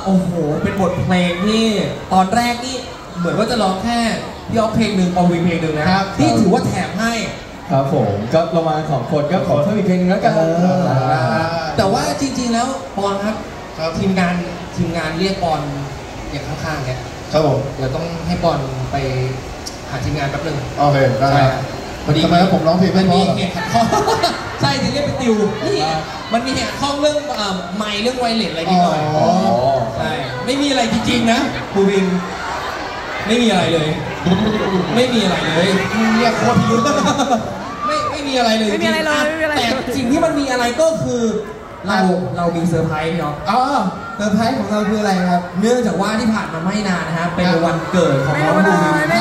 โอ้โหเป็นบทเพลงที่ตอนแรกนี่เหมือนว่าจะร้องแค่พี่อ๊อฟเพลงหนึ่งปอวีเพลงหนึ่งนะครับที่ถือว่าแถมให้ครับผมก็ประมาณ2 คนก็ขอเพิ่มอีกเพลงนึงแล้วกันแต่ว่าจริงๆแล้วปอนครับทีมงานเรียกปอนอย่างข้างๆเนี่ยครับผมเดี๋ยวต้องให้ปอนไปหาทีมงานแป๊บนึงโอเคได้พอดีทำไมผมร้องเพลงไม่พอเหตุขัดข้องใช่ถึงเรียกไปติวนี่มันมีเหตุขัดข้องเรื่องไมค์เรื่องไวเลสอะไรนิดหน่อยใช่ไม่มีอะไรจริงๆนะภูวินไม่มีอะไรเลยไม่มีอะไรเลยเรียกโคตรพิรุธไม่มีอะไรเลยแต่สิ่งที่มันมีอะไรก็คือเรามีเซอร์ไพรส์เนาะเซอร์ไพรส์ของเราคืออะไรครับเนื่องจากว่าที่ผ่านมาไม่นานนะครับเป็นวันเกิดของน้องภูวิน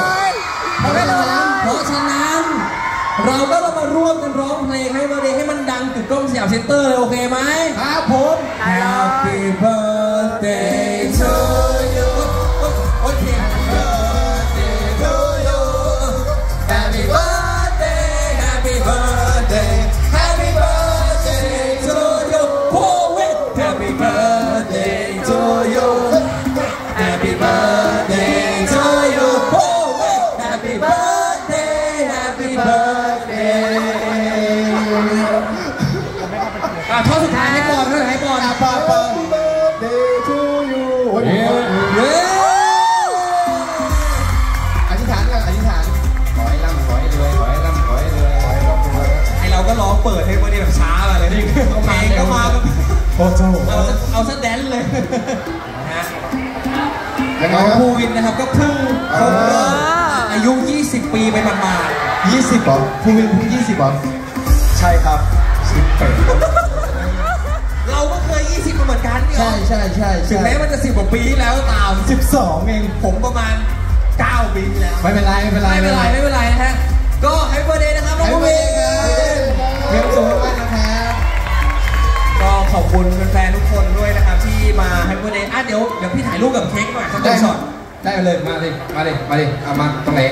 เพราะฉะนั้นเราก็มาร่วมกันร้องเพลงให้เบอร์เดย์ให้มันดังติดกล้องสยามเซ็นเตอร์เลยโอเคไหมครับผม Happy birthday to you Happy birthday to you Happy birthday Happy birthday Happy birthday to you Happy birthday to you Happy birthday to you Happy birthday Happy birthday ท่อนสุดท้ายให้ปอนให้ปอน Birthday to you อธิษฐานกันอธิษฐานขอให้ร่ำขอให้รวยขอให้ร่ำขอให้รวยขอให้ร่ำรวยไอเราก็ร้องเปิดให้วันนี้แบบช้ามาเลยเพลงก็มาโอ้โหเอาซะแดนเลยนะฮะน้องภูวินนะครับก็เพิ่งครบรอบอายุ20 ปีไปหมาดๆ20เหรอภูวินเพิ่ง20เหรอใช่ครับเราก็เคย20มาเหมือนกันใช่ถึงแม้มันจะ10 กว่าปีที่แล้วตาม 12เองผมประมาณ9 ปีที่แล้วไม่เป็นไรนะฮะก็แฮปปี้เบิร์ธเดย์นะครับน้องภูวินเรียนสูงมากนะครับก็ขอบคุณแฟนๆทุกคนด้วยนะครับที่มาแฮปปี้เบิร์ธเดย์เดี๋ยวพี่ถ่ายรูปกับเค้กหน่อยสัก1 ช็อตได้เลยมาดิเอามาตรงไหน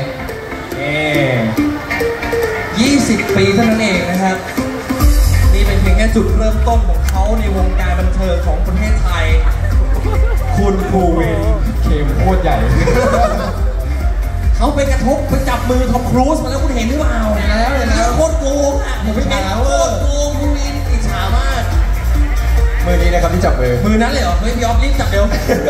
20 ปีเท่านั้นเองนะครับนี่เป็นเพียงแค่จุดเริ่มต้นของเขาในวงการบันเทิงของประเทศไทยคุณภูวินเคมโคตรใหญ่เขาไปกระทบไปจับมือทอมครูซมาแล้วคุณเห็นหรือเปล่าเห็นแล้วโคตรโกงอ่ะผมไม่เห็นโคตรโกงภูวินอิจฉามากมือนี้นะครับที่จับมือนั้นเลยเหรอเฮ้ยพี่อ๊อฟรีบจับเร็ว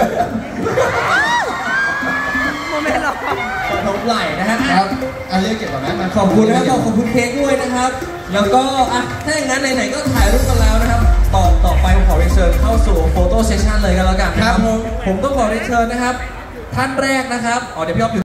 ไม่หรอกขอบไหล่นะฮะครับเรียกเก็บก่อนนะขอบคุณนะครับขอบคุณเค้กด้วยนะครับแล้วก็ถ้าอย่างนั้นไหนๆก็ถ่ายรูปกันแล้วนะครับต่อไปผมขอเรียนเชิญเข้าสู่โฟโต้เซสชั่นเลยกันแล้วกันนะครับผมต้องขอเรียนเชิญนะครับท่านแรกนะครับเดี๋ยวพี่อ๊อฟ